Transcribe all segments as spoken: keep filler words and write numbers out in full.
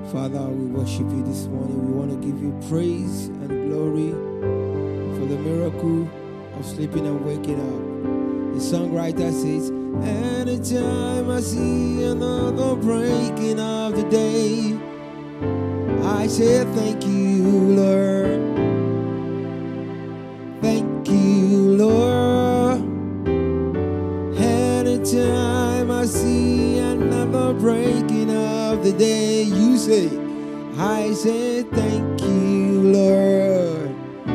Father, we worship you this morning. We want to give you praise and glory for the miracle of sleeping and waking up. The songwriter says, anytime I see another breaking of the day, I say thank you, Lord. Thank you, Lord. Anytime I see another breaking of the day, you say, I say thank you, Lord.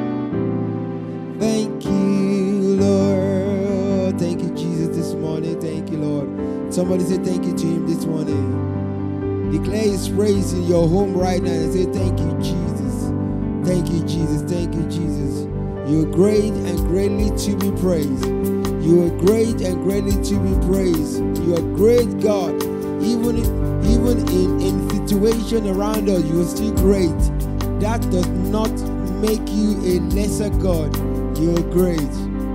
Thank you, Lord. Thank you, Jesus, this morning. Thank you, Lord. Somebody say thank you to him this morning. Declare his praise in your home right now and say thank you, Jesus. Thank you, Jesus. Thank you, Jesus. You are great and greatly to be praised. You are great and greatly to be praised. You are great, God. Even, even in, in situation around us, you are still great. That does not make you a lesser God. You are great.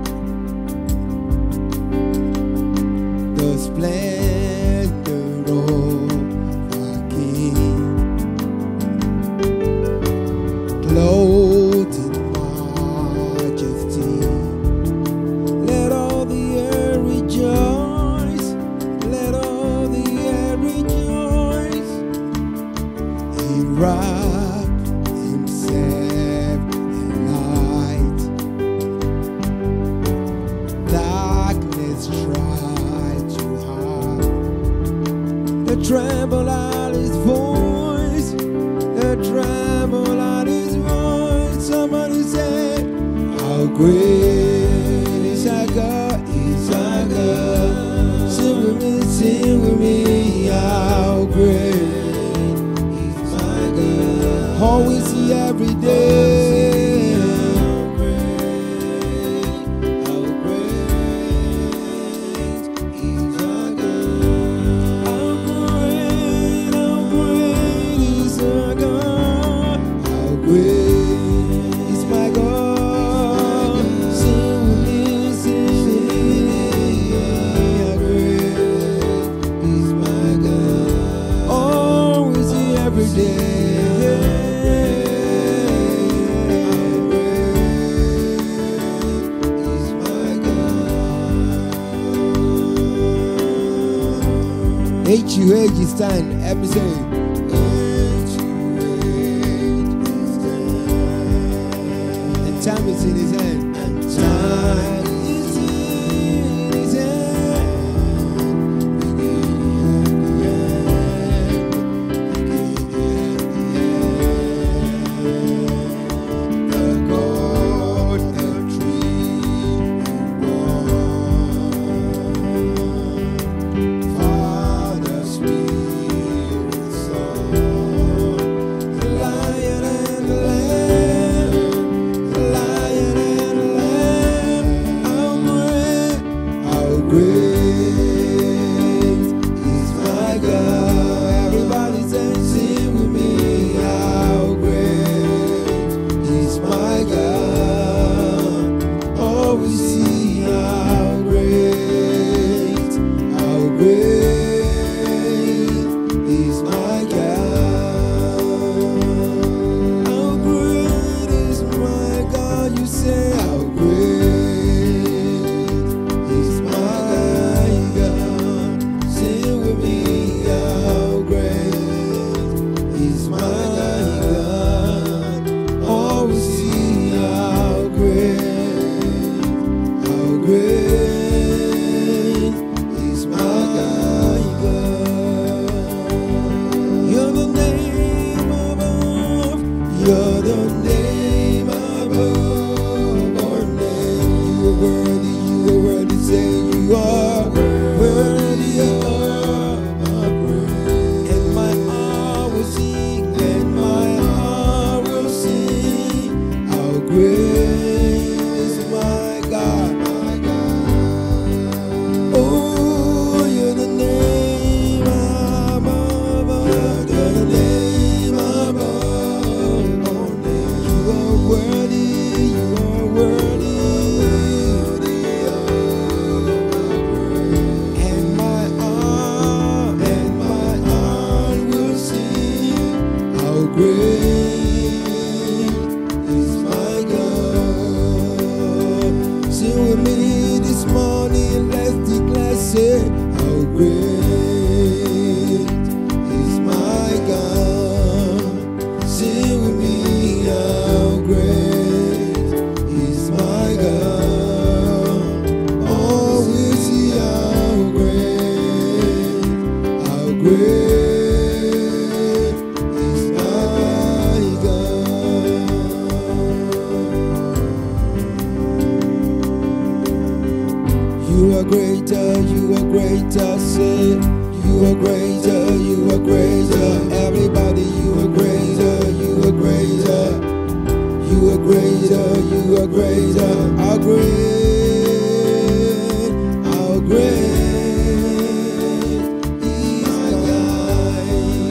The splendor of the King, clothed in majesty. Let all the earth rejoice. Let all the earth rejoice. He wrapped himself in light. Darkness tried to hide. The tremble at his voice. The tremble at his voice. Somebody say, how great is our God, is our God. Sing with me, sing with me, how great is my God. Always see every day. How great, how great is our God. How great, how great is our God. How great is my God. Sing with me, sing with me, how great is my God. Always see every day. How great is my God. H U H is stand. Let me say. H U H is stand. And time is in his hand. And time is in his hand. Beginning and the end. Beginning and the end. The God, the tree, and one. Father, Spirit, Son. The Lion and the Lamb. The Lion and the greater, how great, how great is my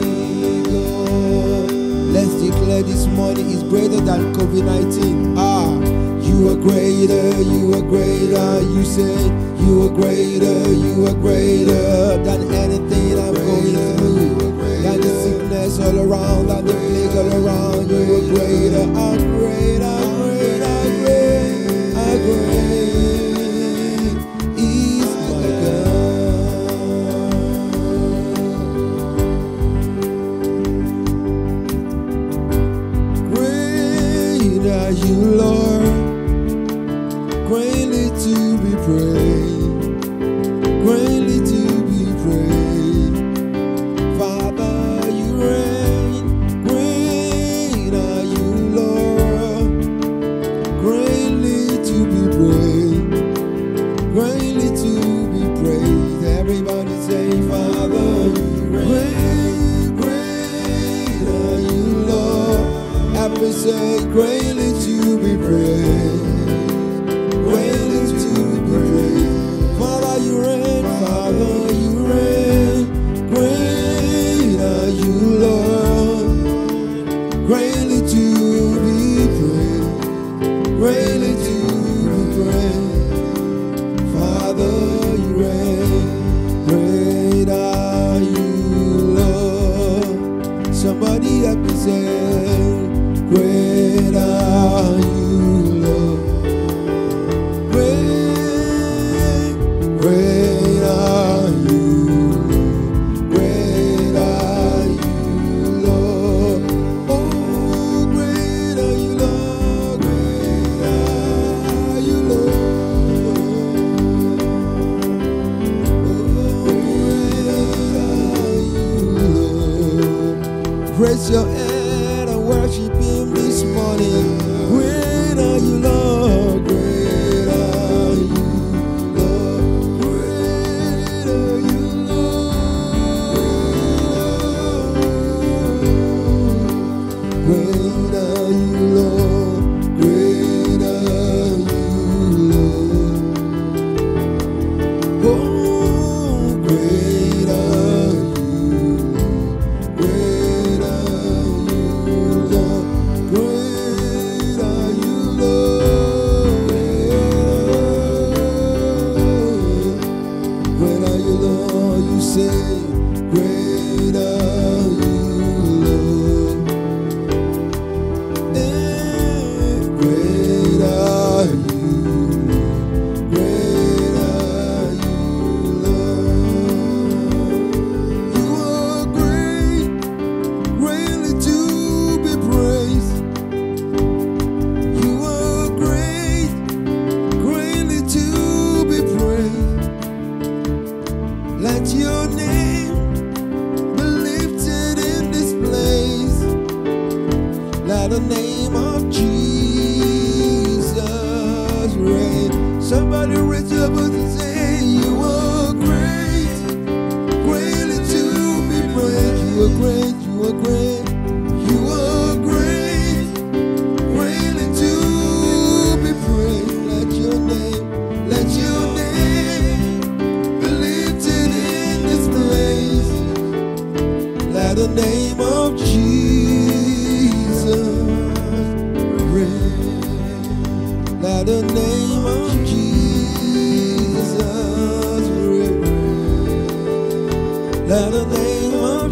God. Let's declare this morning is greater than COVID nineteen. Ah, you are greater, you are greater. You say you are greater, you are greater than anything I'm going through. Than the sickness all around, than the plague all around. You are greater, how great, how great, how great, how great is my God. Great are you, Lord, greatly to be praised, greatly to be praised. Father, you reign. Great are you, Lord, greatly to be praised, greatly to be praised. Everybody say, Father, you reign. Great are you, Lord. Everybody say, greatly to be praised, greatly to be praised. Father, you reign. Father, you reign. Great are you, Lord, greatly to be praised, greatly to be praised. Father, you reign. Great are you, Lord. Somebody help me say, great are you, Lord. Great, great are you. Great are you, Lord. Oh, great are you, Lord. Great are you, Lord. Oh, great are you, Lord. Raise your hand and worship Him this morning. Great are you, Lord. Great are you, Lord. Great are you, Lord. Great are you, Lord. Great are you, Lord. Oh, great are you, great are you, Lord. Great are you, Lord. Great are you, Lord. You say, great are you, Lord. Eh, great are you, great are you, Lord. You are great, greatly to be praised. You are great, greatly to be praised. Let your name be lifted in this place. Let the name of Jesus reign. Somebody raise your voice and say, you are great, greatly to be praised. You are great, you are great, you are great, greatly to be praised. Let your name, let your name be lifted in this place. Let the name of Jesus reign. Let the name of Jesus reign. Let the name of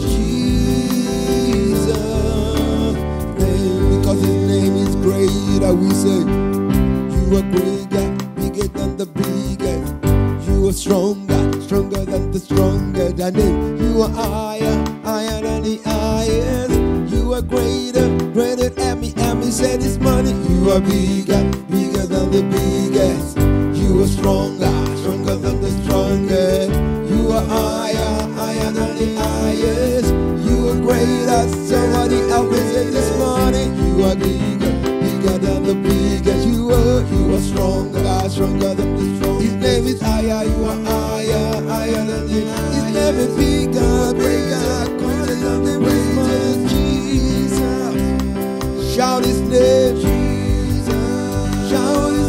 Jesus reign. Because His name is greater, we say, you are greater, bigger than the biggest. You are stronger, stronger than the strongest. Than him. You are higher, higher than the highest. You are greater, greater than me. And me said this morning, you are bigger, bigger than the biggest. You are stronger, stronger than the strongest. You are higher, higher than the highest. You are greater. Somebody else said this morning, you are bigger, bigger than the biggest. You are, you are stronger, stronger than the strongest. His name is higher, you are higher, higher than the. His name is bigger, bigger, greater than the biggest. Jesus, shout His name, Jesus, shout His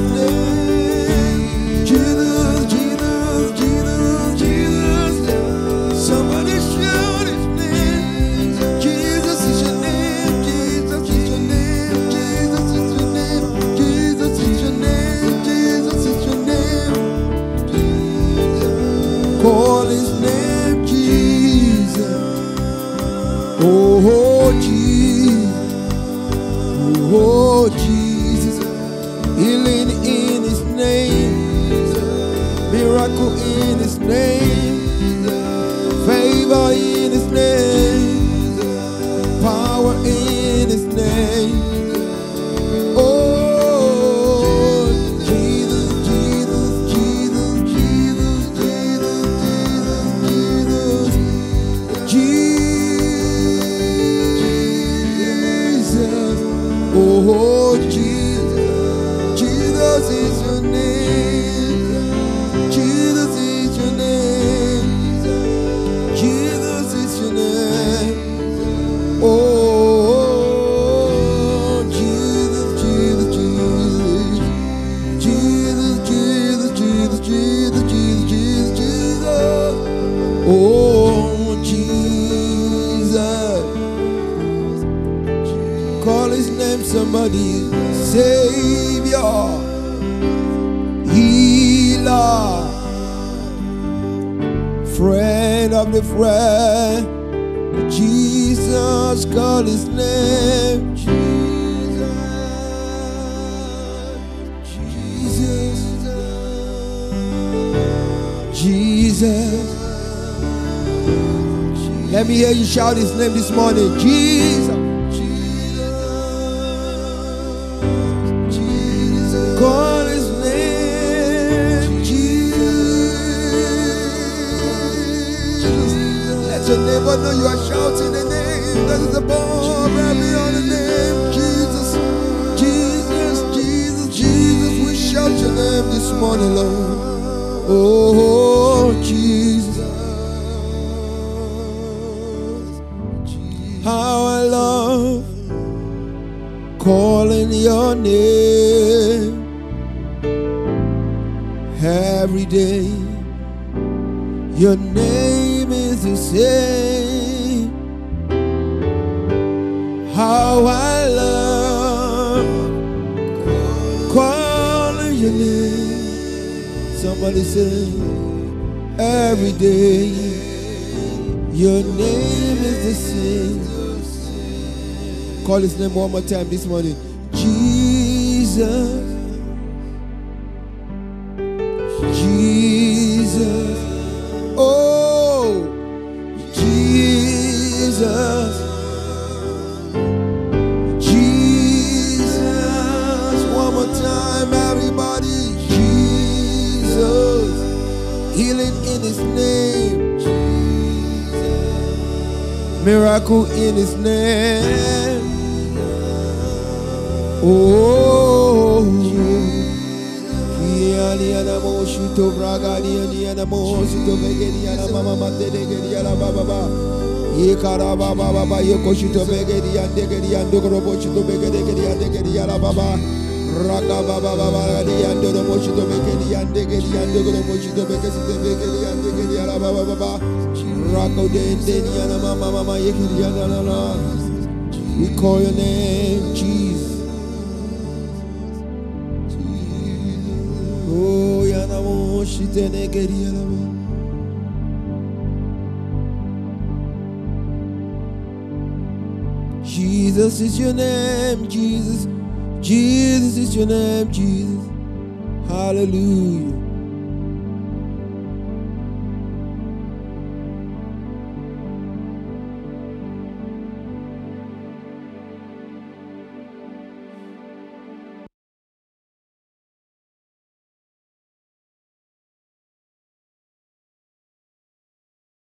Oh, Jesus. Oh, Jesus. Healing in his name. Miracle in his name. Favor in his name. Power in his name. Oh, Jesus, Jesus, Jesus, Jesus, Jesus, Jesus, Jesus. Oh, Jesus, Jesus is your name. Jesus is your name. Jesus is your name. Oh, Jesus, Jesus, Jesus, Jesus, Jesus, Jesus, Jesus, Jesus, Jesus. Oh, Jesus. Call his name, somebody. Savior, healer, friend of the friend. Jesus, call his name. Jesus, Jesus, Jesus. Let me hear you shout his name this morning. Jesus, Jesus, call his name. Jesus. Let your neighbor know you are shouting the name that is above every other name. Jesus, Jesus, Jesus, Jesus. We shout your name this morning, Lord. Oh, Jesus. How I love calling your name every day. Your name is the same. How I love calling your name. Somebody say, every day. Your name is the same. Call his name one more time this morning. Jesus. Jesus. Oh, Jesus. Jesus. One more time, everybody. Jesus. Healing in his name. Miracle in his name. Oh, we call your name, Jesus. Oh, Yanamo Shitenegedialaba. Jesus is your name, Jesus. Jesus is your name, Jesus. Hallelujah.